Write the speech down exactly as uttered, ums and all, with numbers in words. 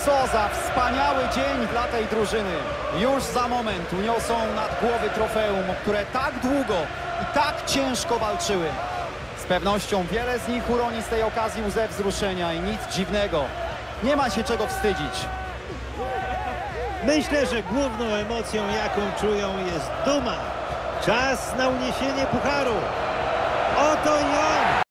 Co za wspaniały dzień dla tej drużyny. Już za moment uniosą nad głowy trofeum, o które tak długo i tak ciężko walczyły. Z pewnością wiele z nich uroni z tej okazji łzę wzruszenia i nic dziwnego. Nie ma się czego wstydzić. Myślę, że główną emocją, jaką czują, jest duma. Czas na uniesienie pucharu. Oto i on!